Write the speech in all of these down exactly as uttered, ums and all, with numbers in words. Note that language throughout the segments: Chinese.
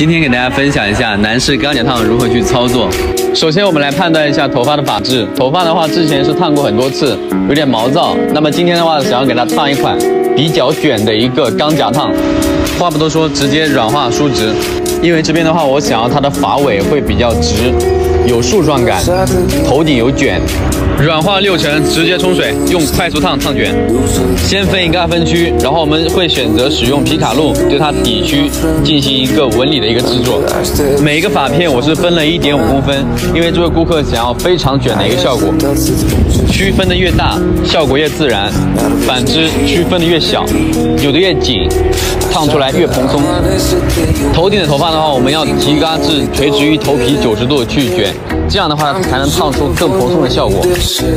今天给大家分享一下男士钢夹烫如何去操作。首先，我们来判断一下头发的发质。头发的话，之前是烫过很多次，有点毛躁。那么今天的话，想要给它烫一款比较卷的一个钢夹烫。话不多说，直接软化梳直。因为这边的话，我想要它的发尾会比较直，有树状感，头顶有卷。软化六成，直接冲水，用快速烫烫卷。先分一个二分区，然后我们会选择使用皮卡露对它底区进行一个纹理的一个制作。每一个发片我是分了 一点五公分，因为这位顾客想要非常卷的一个效果。区分的越大，效果越自然；反之，区分的越小，有的越紧，烫出来越蓬松。头顶的头发的话，我们要提高至垂直于头皮九十度去卷，这样的话才能烫出更蓬松的效果。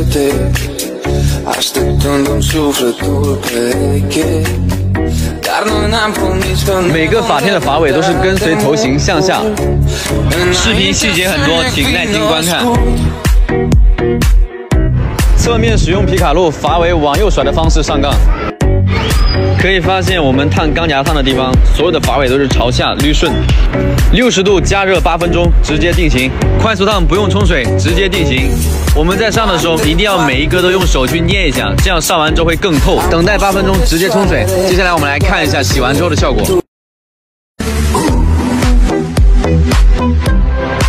每个发片的发尾都是跟随头型向下，视频细节很多，请耐心观看。侧面使用皮卡露发尾往右甩的方式上杠，可以发现我们烫钢夹烫的地方，所有的发尾都是朝下捋顺。六十度加热八分钟，直接定型。快速烫不用冲水，直接定型。我们在上的时候一定要每一个都用手去捏一下，这样上完之后会更透。等待八分钟，直接冲水。接下来我们来看一下洗完之后的效果。